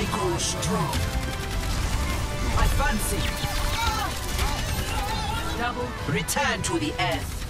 I grow strong. I fancy. Double. Return to the earth.